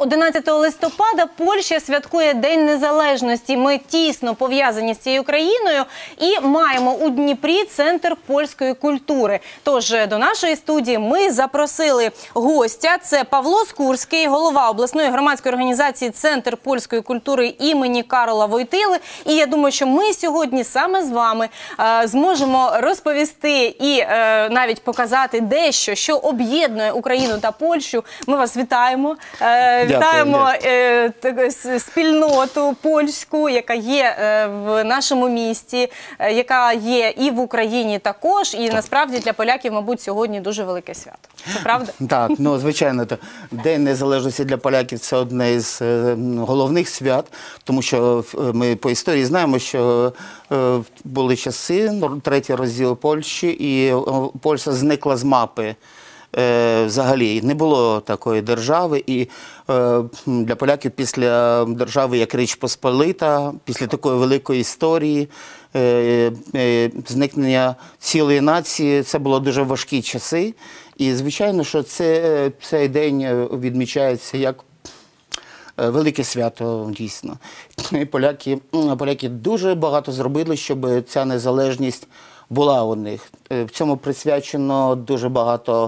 11 листопада Польща святкує День Незалежності. Ми тісно пов'язані з цією країною і маємо у Дніпрі Центр польської культури. Тож до нашої студії ми запросили гостя. Це Павло Скурський, голова обласної громадської організації Центр польської культури імені Карола Войтили. І я думаю, що ми сьогодні саме з вами зможемо розповісти і навіть показати дещо, що об'єднує Україну та Польщу. Ми вас вітаємо. Вітаємо спільноту польську, яка є в нашому місті, яка є і в Україні також. І насправді для поляків, мабуть, сьогодні дуже велике свято. Це правда? Так, ну, звичайно, День Незалежності для поляків – це одне з головних свят, тому що ми по історії знаємо, що були часи, третій розділ Польщі, і Польща зникла з мапи. Взагалі не було такої держави, і для поляків після держави як Річ Посполита, після такої великої історії, зникнення цілої нації, це було дуже важкі часи. І звичайно, що цей день відмічається як велике свято, дійсно. І поляки дуже багато зробили, щоб ця незалежність була у них. В цьому присвячено дуже багато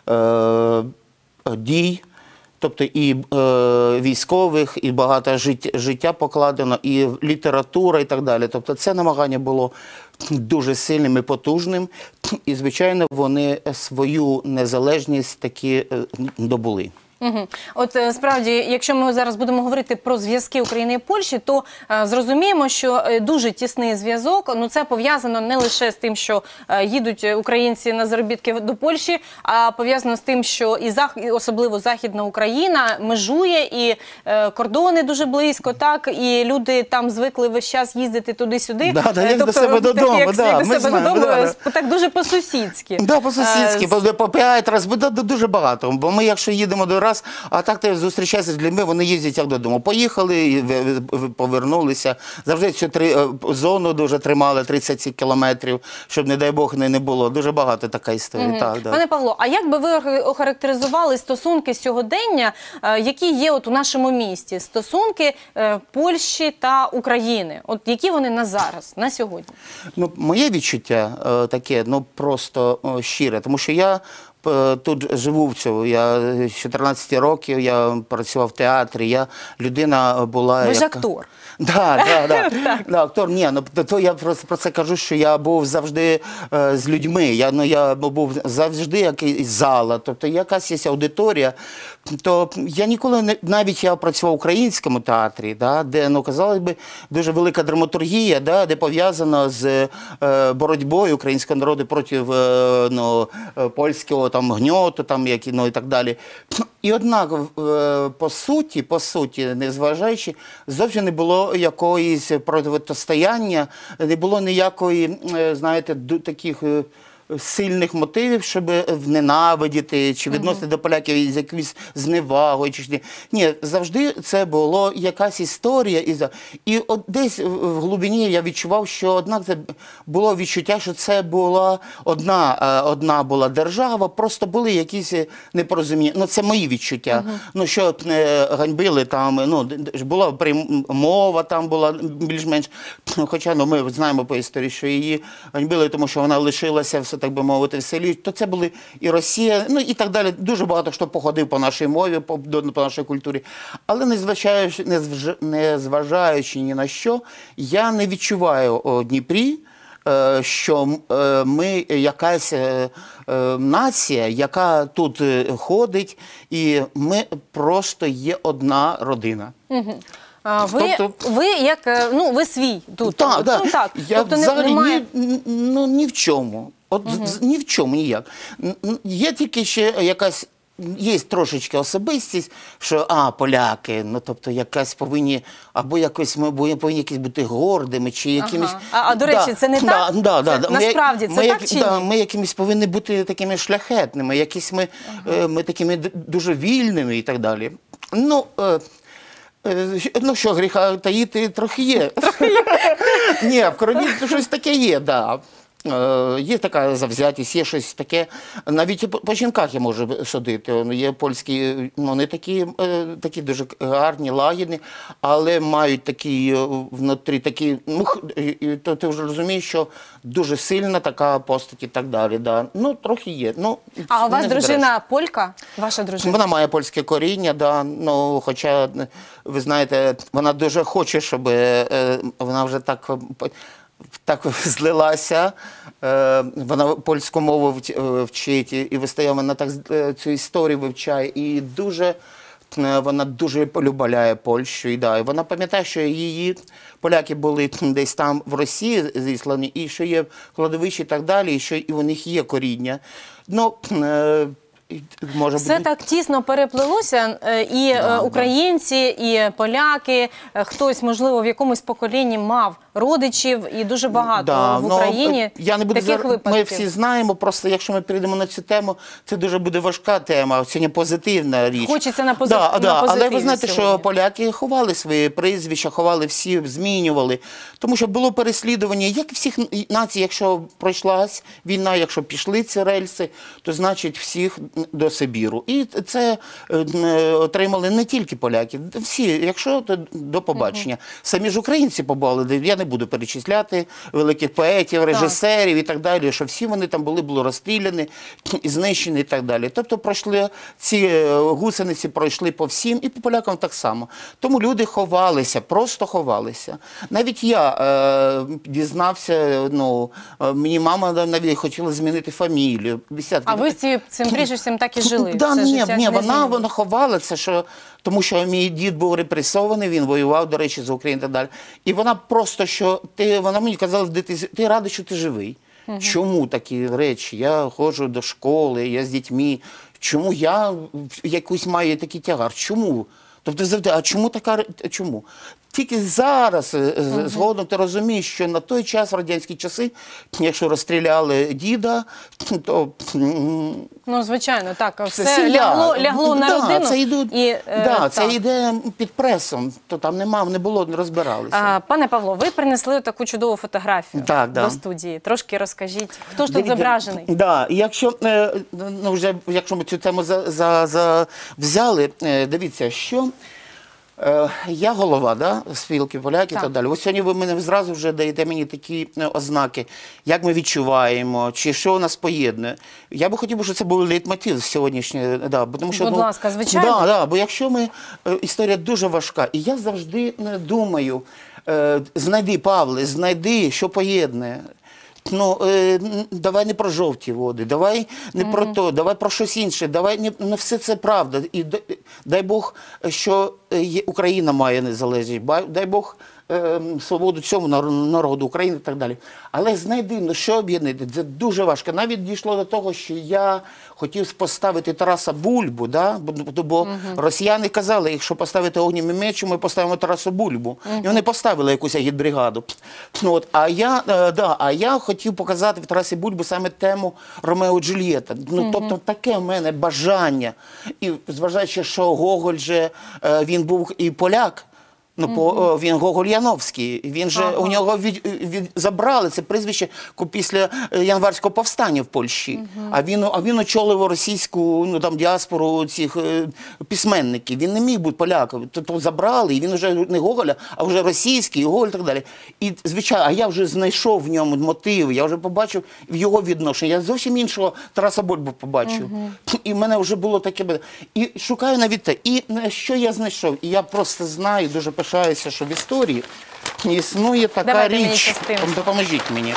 дій, тобто і військових, і багато життя покладено, і література, і так далі. Тобто це намагання було дуже сильним і потужним, і, звичайно, вони свою незалежність таки добули. От справді, якщо ми зараз будемо говорити про зв'язки України і Польщі, то зрозуміємо, що дуже тісний зв'язок, ну це пов'язано не лише з тим, що їдуть українці на заробітки до Польщі, а пов'язано з тим, що і особливо Західна Україна межує, і кордони дуже близько, так, і люди там звикли весь час їздити туди-сюди. Як до себе додому. Як до себе додому, так дуже по-сусідськи. Так, по-сусідськи, по 5 разів, дуже багато, бо ми, якщо їдемо до раз, а так ти зустрічаєшся з людьми, вони їздять як додому. Поїхали, повернулися. Завжди цю зону дуже тримали, 30 кілометрів, щоб, не дай Бог, не було. Дуже багато така історія. Пане Павло, а як би ви охарактеризували стосунки сьогодення, які є от у нашому місті? Стосунки Польщі та України. От які вони на зараз, на сьогодні? Ну, моє відчуття таке, ну, просто щире, тому що я тут живу в цьому. Я з 14 років, я працював в театрі, я людина була... Ви ж актор. Так, актор. Ні, то я про це кажу, що я був завжди з людьми. Я був завжди якийсь зала, тобто якась є аудиторія. То я ніколи, навіть я працював в українському театрі, де, ну, казалось би, дуже велика драматургія, де пов'язана з боротьбою українського народу проти польського гньоту, і так далі. І однак, по суті, незважаючи, зовсім не було якоїсь протистояння, не було ніякої, знаєте, таких сильних мотивів, щоб ненавидіти, чи відносити до поляків з якоюсь зневагою. Ні, завжди це була якась історія. І от десь в глибині я відчував, що однак це було відчуття, що це була одна була держава, просто були якісь непорозуміння. Ну, це мої відчуття. Ну, що ганьбили там, ну, була мова там була більш-менш, хоча ми знаємо по історії, що її ганьбили, тому що вона лишилася так би мовити, в селі, то це були і Росія, ну і так далі. Дуже багато хто походив по нашій мові, по нашій культурі. Але незважаючи ні на що, я не відчуваю у Дніпрі, що ми якась нація, яка тут ходить, і ми просто є одна родина. Ви як, ну, ви свій тут. Так. Я взагалі ні в чому. Ні в чому, ніяк. Є тільки ще якась, є трошечки особистість, що, поляки, ну, тобто, якась повинні, або якось ми повинні якісь бути гордими, чи якимось... До речі, це не так? Насправді, це так чи ні? Ми якимось повинні бути такими шляхетними, якісь ми такими дуже вільними і так далі. Ну що, гріха таїти трохи є. Ні, в крові щось таке є, так. є така завзятість, є щось таке. Навіть і по жінках я можу судити. Є польські, вони такі дуже гарні, лагідні, але мають такі внутрі такі, то ти вже розумієш, що дуже сильна така постать і так далі. Да. Ну, трохи є. Ну, А у вас не дружина полька? Ваша дружина? Вона має польське коріння, да, ну, хоча, ви знаєте, вона дуже хоче, щоб вона вже так злилася, вона польську мову вчить і вистає, вона так цю історію вивчає і вона дуже полюбляє Польщу. І, да, і вона пам'ятає, що її поляки були десь там в Росії зіслані, і що є кладовища і так далі, і що і у них є коріння. Ну, може все бути... так тісно переплилося, і українці, і поляки, хтось, можливо, в якомусь поколінні мав родичів, і дуже багато в Україні я не буду таких випадків. Ми всі знаємо, просто якщо ми перейдемо на цю тему, це дуже буде важка тема, сьогодні позитивна річ. Хочеться на позитиві Але ви знаєте, сьогодні. що поляки ховали свої прізвища, ховали всі, змінювали, тому що було переслідування, як і всіх націй, якщо пройшлась війна, якщо пішли ці рельси, то значить всіх до Сибіру. І це отримали не тільки поляки, всі, якщо, то до побачення. Самі ж українці побували, я не буду перечисляти великих поетів, режисерів і так далі, що всі вони там були розстріляні, і знищені і так далі. Тобто пройшли, ці гусениці пройшли по всім і по полякам так само. Тому люди ховалися, просто ховалися. Навіть я дізнався, мені мама навіть хотіла змінити фамілію. А ви з цим прізвищем так і жили? Ні, вона ховала це, тому що мій дід був репресований, він воював, до речі, за Україну і так далі. І вона просто, вона мені казала, ти радий, що ти живий. Чому такі речі? Я ходжу до школи, я з дітьми. Чому я якусь маю такий тягар? Чому? Тобто завжди, а чому така, чому? Тільки зараз, згодом, ти розумієш, що на той час, в радянські часи, якщо розстріляли діда, то... Ну, звичайно, так, все лягло на родину. Це йде під пресом, то там не було, не розбиралися. Пане Павло, ви принесли таку чудову фотографію до студії. Трошки розкажіть, хто ж тут зображений? Якщо ми цю тему взяли, дивіться, що... Я голова спілки поляків і так далі. Ось сьогодні ви мене зразу вже даєте мені такі ознаки, як ми відчуваємо, чи що нас поєднує. Я би хотів, щоб це був лейтмотив сьогоднішній. Будь ласка, звичайно. Бо якщо історія дуже важка, і я завжди думаю, Павле, знайди, що поєднує. Давай не про жовті води, давай не про то, давай про щось інше, давай все це правда. І дай Бог, що Україна має незалежність, дай Бог свободу цьому народу України і так далі. Але знайди, що об'єднати, це дуже важко. Навіть дійшло до того, що я хотів поставити Тараса Бульбу, бо росіяни казали, якщо поставити огнем і мечем, ми поставимо Тараса Бульбу. І вони поставили якусь агітбригаду. А я хотів показати в Тарасі Бульбу саме тему Ромео і Джульєта. Тобто таке в мене бажання. І зважаючи, що Гоголь же, він був і поляк, він Гоголь-Яновський, він же, у нього забрали це прізвище після январського повстання в Польщі, а він очолив російську діаспору цих письменників, він не міг бути поляком, то забрали, і він вже не Гоголя, а вже російський, Гоголь і так далі. І, звичайно, а я вже знайшов в ньому мотиви, я вже побачив в його відношенні, я зовсім іншого Тараса Бульбу побачив. І в мене вже було таке, і шукаю навіть те, і що я знайшов, і я просто знаю, дуже пишаюся, що в історії існує така річ, допоможіть мені,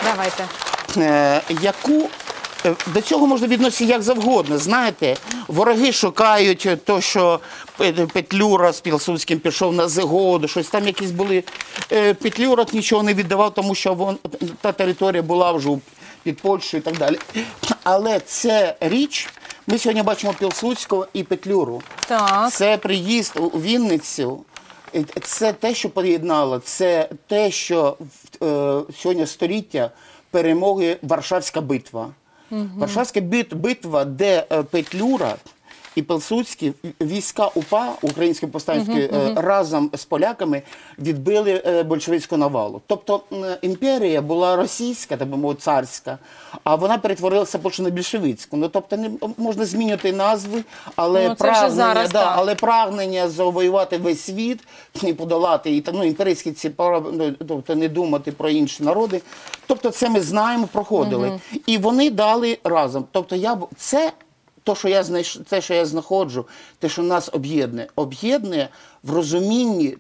яку до цього можна відносити як завгодно. Знаєте, вороги шукають то, що Петлюра з Пілсудським пішов на згоду, щось там якісь були. Петлюра нічого не віддавав, тому що та територія була вже під Польщею і так далі. Але це річ, ми сьогодні бачимо Пілсудського і Петлюру. Це приїзд у Вінницю. Це те, що поєднало, це те, що сьогодні століття перемоги Варшавська битва. Варшавська битва, де Петлюра і Пилсудський, війська УПА, Української повстанської, разом з поляками відбили большевицьку навалу. Тобто імперія була російська, так би мовити, царська, а вона перетворилася більше на більшовицьку. Ну, тобто не можна змінювати назви, але, але прагнення завоювати весь світ і подолати, і, ну, імперські ці, тобто не думати про інші народи. Тобто це ми знаємо, проходили. І вони дали разом. Тобто це те, що я знаходжу, те, що нас об'єднує в розумінні,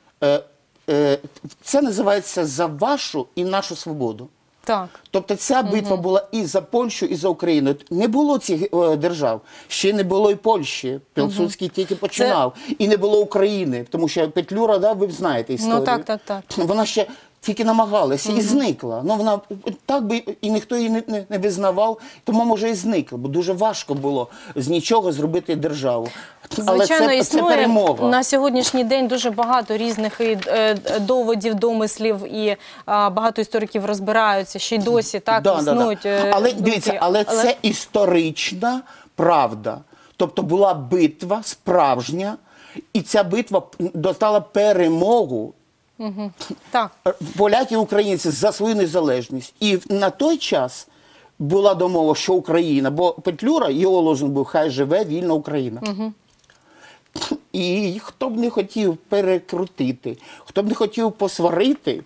це називається «За вашу і нашу свободу». Так. Тобто ця битва була і за Польщу, і за Україну. Не було цих держав, ще не було і Польщі, Пілсудський тільки починав, і не було України, тому що Петлюра, да, ви знаєте історію. Ну так. Вона ще тільки намагалася і зникла. Ну, вона так би і ніхто її не визнавав, тому, може, і зникла, бо дуже важко було з нічого зробити державу. Звичайно, але це перемога. На сьогоднішній день дуже багато різних доводів, домислів, і багато істориків розбираються, що й досі існують. Але дивіться, але це історична правда. Тобто була битва справжня, і ця битва достала перемогу. Так. Поляки і українці за свою незалежність. І на той час була домова, що Україна, бо Петлюра, його лозунг був «Хай живе вільна Україна». І хто б не хотів перекрутити, хто б не хотів посварити,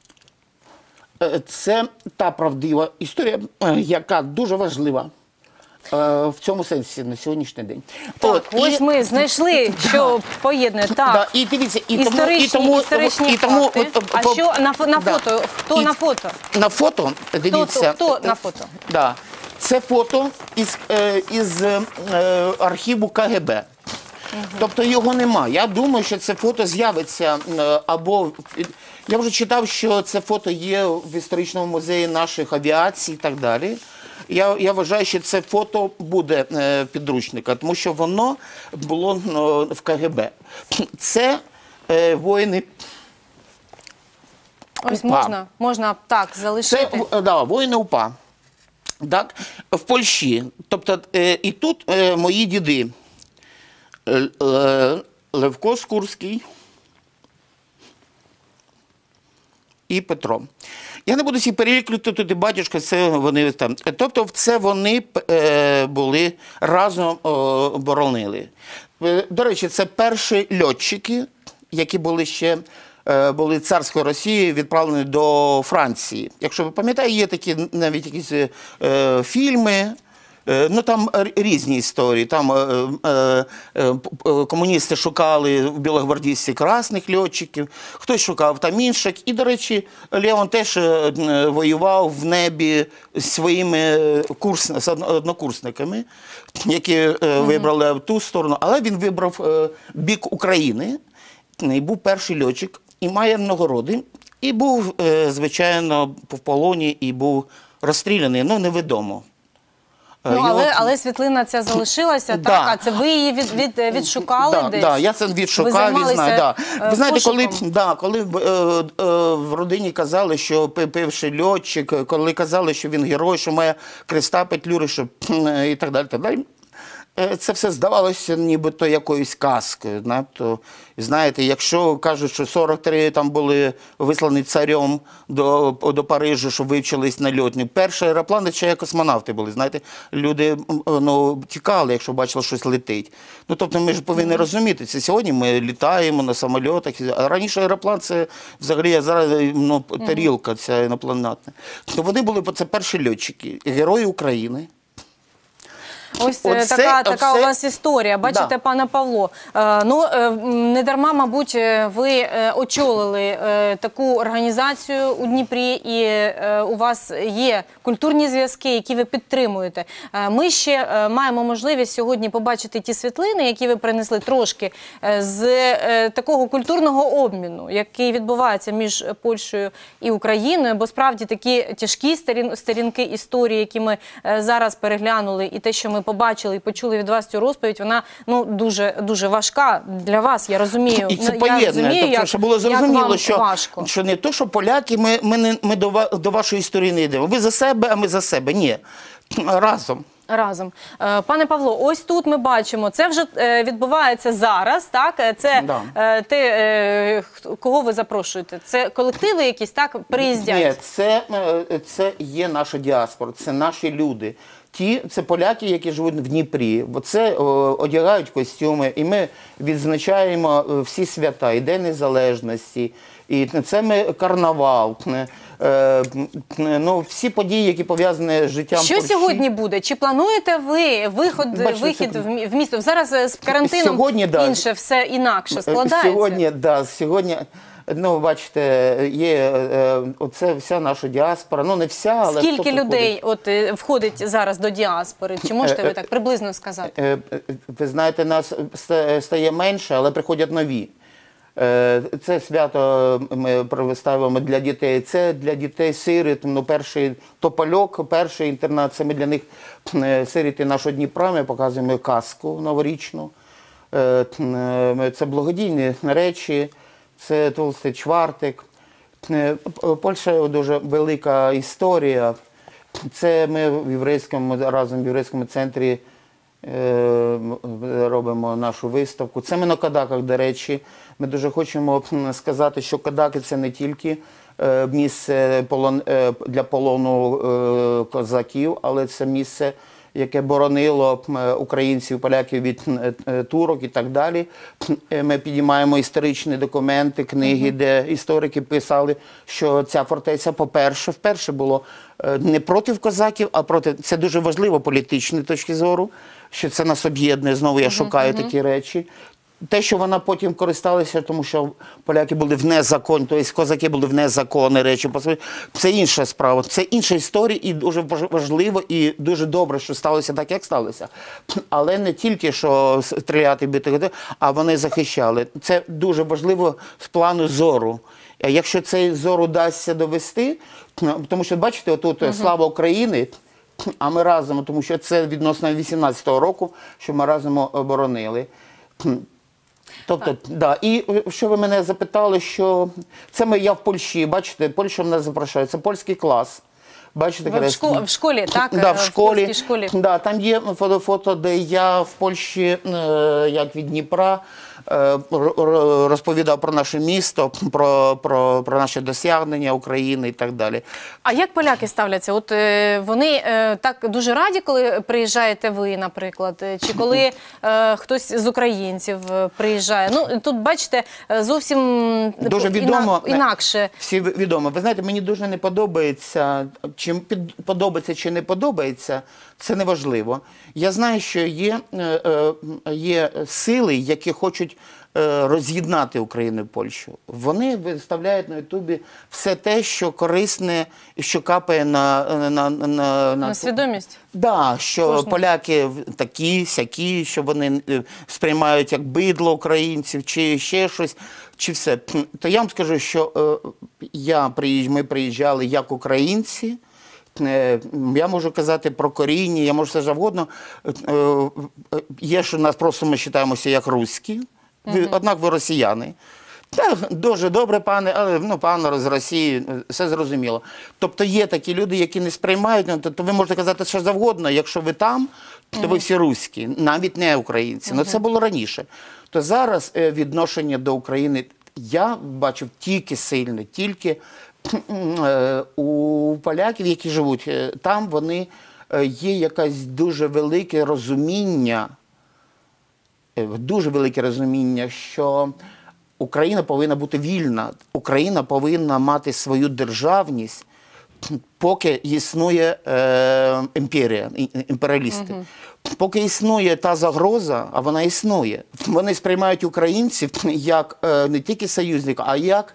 це та правдива історія, яка дуже важлива в цьому сенсі на сьогоднішній день. Так, ось ми знайшли, що поєднує. Так, і дивіться, історичні факти. А що на фото? Хто на фото? На фото, дивіться. Хто на фото? Да. Це фото із архіву КГБ. Тобто його нема. Я думаю, що це фото з'явиться або... Я вже читав, що це фото є в історичному музеї наших авіацій і так далі. Я вважаю, що це фото буде підручника, тому що воно було в КГБ. Це воїни... Ось можна так залишити. Це воїни УПА. Так, в Польщі. Тобто, і тут мої діди. Левко Скурський і Петро. Я не буду всі переліклювати, тут і батюшка, це вони там. Тобто це вони були разом боронили. До речі, це перші льотчики, які були ще були царської Росії, відправлені до Франції. Якщо ви пам'ятаєте, є такі навіть якісь фільми. Ну, там різні історії. Там комуністи шукали в білогвардійці красних льотчиків, хтось шукав там інших. І, до речі, Леон теж воював в небі з своїми однокурсниками, які вибрали ту сторону. Але він вибрав бік України, і був перший льотчик, і має нагороди. І був, звичайно, в полоні, і був розстріляний, ну, невідомо. Ну, але світлина ця залишилася, да. так? А це ви її відшукали десь? Так, я це відшукав, ви знаю. Ви знаєте, пошуком? коли в родині казали, що пивший льотчик, коли казали, що він герой, що має креста Петлюри, що і так далі, це все здавалося нібито якоюсь казкою. Знаєте, якщо кажуть, що 43 там були вислані царем до Парижу, щоб вивчились на льотні. Перші аероплани ще як космонавти були. Знаєте, люди тікали, якщо бачили, щось летить. Ну, тобто ми ж повинні розуміти, це сьогодні ми літаємо на самольотах, а раніше аероплан це взагалі зараз тарілка ця інопланетна. То вони були, це перші льотчики, герої України. Ось така у вас історія. Бачите, пане Павло, не дарма, мабуть, ви очолили таку організацію у Дніпрі, і у вас є культурні зв'язки, які ви підтримуєте. Ми ще маємо можливість сьогодні побачити ті світлини, які ви принесли трошки з такого культурного обміну, який відбувається між Польщею і Україною, бо справді такі тяжкі сторінки історії, які ми зараз переглянули, і те, що ми побачили і почули від вас цю розповідь, вона дуже важка для вас, я розумію. І це поєднує, тобто, щоб було зрозуміло, що не то, що поляки, ми до вашої історії не йдемо. Ви за себе, а ми за себе. Ні. Разом. Разом. Пане Павло, ось тут ми бачимо, це вже відбувається зараз, так? Це кого ви запрошуєте? Це колективи якісь, так, приїздять? Ні, це є наша діаспора, це наші люди. Це поляки, які живуть в Дніпрі. Це одягають костюми, і ми відзначаємо всі свята, і День Незалежності, і це ми карнавал. Всі події, які пов'язані з життям Що сьогодні буде? Чи плануєте ви вихід в місто? Зараз з карантином інше, все інакше складається. Сьогодні, бачите, є оце вся наша діаспора. Не вся, але скільки людей входить зараз до діаспори? Чи можете ви так приблизно сказати? Ви знаєте, нас стає менше, але приходять нові. Це свято ми виставимо для дітей. Це для дітей-сиріт. Перший Топольок, перший інтернат. Це ми для них сиріти нашого Дніпра. Ми показуємо казку новорічну. Це благодійні речі. Це Толстий Чвартик. Польща дуже велика історія. Це ми разом в єврейському центрі робимо нашу виставку. Це ми на Кадаках, до речі. Ми дуже хочемо сказати, що Кадаки – це не тільки місце для полону козаків, але це місце, яке боронило українців, поляків від турок і так далі. Ми підіймаємо історичні документи, книги, де історики писали, що ця фортеця, вперше було не проти козаків, а проти... Це дуже важливо політичної точки зору, що це нас об'єднує. Знову я шукаю такі речі. Те, що вона потім користалася, тому що поляки були в незаконні, тобто козаки були в незаконні речі, це інша справа, це інша історія і дуже важливо і дуже добре, що сталося так, як сталося. Але не тільки, що стріляти, бити, а вони захищали. Це дуже важливо з плану зору. Якщо цей зору вдасться довести, тому що, бачите, отут «Слава Україні», а ми разом, тому що це відносно 18-го року, що ми разом оборонили. Тобто, і що ви мене запитали, що це я в Польщі, бачите, Польща мене запрошує, це польський клас. Бачите, в школі, так? Да, в польській школі. Да, там є фото, де я в Польщі, як від Дніпра, розповідав про наше місто, про наші досягнення України і так далі. А як поляки ставляться? От вони так дуже раді, коли приїжджаєте ви, наприклад, чи коли хтось з українців приїжджає? Тут, бачите, зовсім дуже відомо, інакше. Всі відомо. Ви знаєте, мені дуже не подобається, чи подобається, чи не подобається, це не важливо. Я знаю, що є сили, які хочуть роз'єднати Україну і Польщу. Вони виставляють на Ютубі все те, що корисне і що капає на свідомість? Да, що поляки такі, сякі, що вони сприймають як бидло українців, чи ще щось, чи все. То я вам скажу, що ми приїжджали як українці. Я можу казати про коріння, я можу все завгодно. Є, що нас просто ми вважаємося як руські, однак ви росіяни. Так, дуже добре, пане, але пане з Росії, все зрозуміло. Тобто є такі люди, які не сприймають, то ви можете казати що завгодно, якщо ви там, то ви всі руські, навіть не українці. Це було раніше. То зараз відношення до України я бачив тільки сильне, тільки у поляків, які живуть там, вони є якесь дуже велике розуміння, що Україна повинна бути вільна, Україна повинна мати свою державність, поки існує імперія, імперіалісти. Поки існує та загроза, а вона існує, вони сприймають українців як не тільки союзник, а як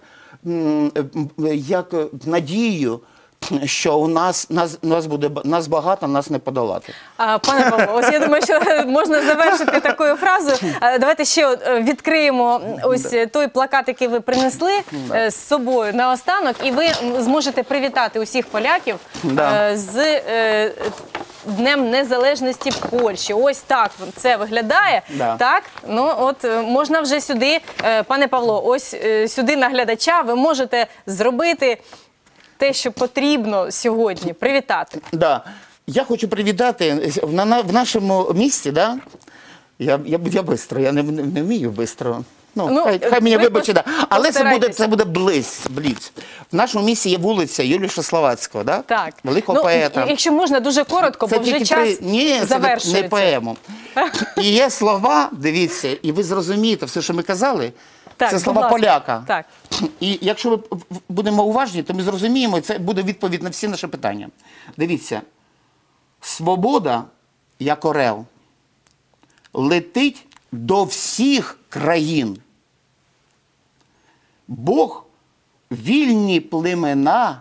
надію, що нас багато, нас не подолати. Пане Павло, ось я думаю, що можна завершити такою фразою. Давайте ще відкриємо ось той плакат, який ви принесли з собою наостанок, і ви зможете привітати усіх поляків з Днем Незалежності Польщі. Ось так це виглядає. Так? Можна вже сюди, пане Павло, ось сюди на глядача ви можете зробити те, що потрібно сьогодні, привітати. Я хочу привітати в нашому місті, да? Я швидко, я не вмію швидко. Ну, хай мені вибачить, да. Але це буде блиц. В нашому місті є вулиця Юліша Словацького, да? Так. Великого поета. Якщо можна, дуже коротко, бо вже час завершується. Це не поему. І є слова, дивіться, і ви зрозумієте все, що ми казали, це слова поляка. Так. І якщо ми будемо уважні, то ми зрозуміємо, і це буде відповідь на всі наші питання. Дивіться, свобода, як орел, летить до всіх країн. Бог вільні племена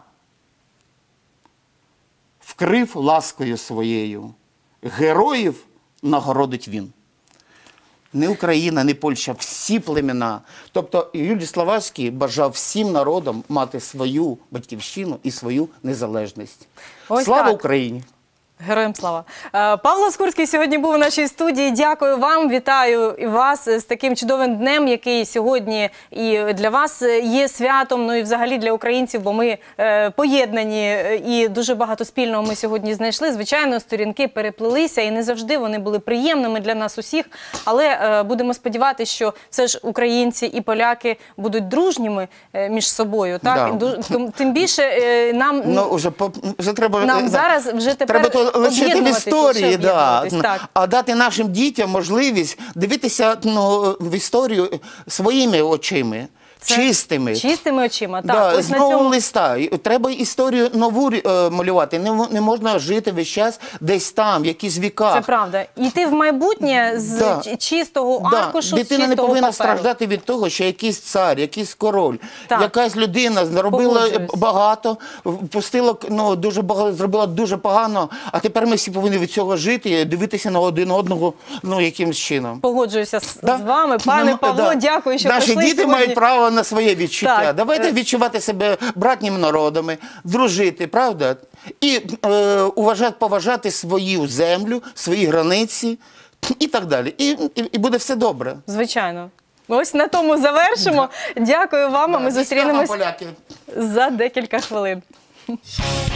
вкрив ласкою своєю. Героїв нагородить він. Не Україна, не Польща, всі племена. Тобто Юлій Словацький бажав всім народам мати свою батьківщину і свою незалежність. Слава Україні! Героям слава. Павло Скурський сьогодні був у нашій студії. Дякую вам, вітаю і вас з таким чудовим днем, який сьогодні і для вас є святом, ну і взагалі для українців, бо ми поєднані і дуже багато спільного ми сьогодні знайшли. Звичайно, сторінки переплилися і не завжди вони були приємними для нас усіх, але будемо сподіватися, що все ж українці і поляки будуть дружніми між собою. Так? Да. Тим більше нам, вже треба, нам зараз вже тепер лишити в історії, а дати нашим дітям можливість дивитися в історію своїми очима. Чистими очима, так. З нового листа. Треба історію нову малювати. Не можна жити весь час десь там, в якісь віках. Це правда. Йти в майбутнє з чистого аркушу, з чистого Дитина не повинна паперу. страждати від того, що якийсь цар, якийсь король, якась людина зробила багато, зробила дуже погано, а тепер ми всі повинні від цього жити і дивитися на один одного якимось чином. Погоджуюся з вами. Пане Павло, дякую, що прийшли сьогодні. Наші діти мають право на своє відчуття. Давайте відчувати себе братніми народами, дружити, правда? І поважати свою землю, свої границі і так далі. І буде все добре. Звичайно. Ось на тому завершимо. Дякую вам, а ми зустрінемось за декілька хвилин.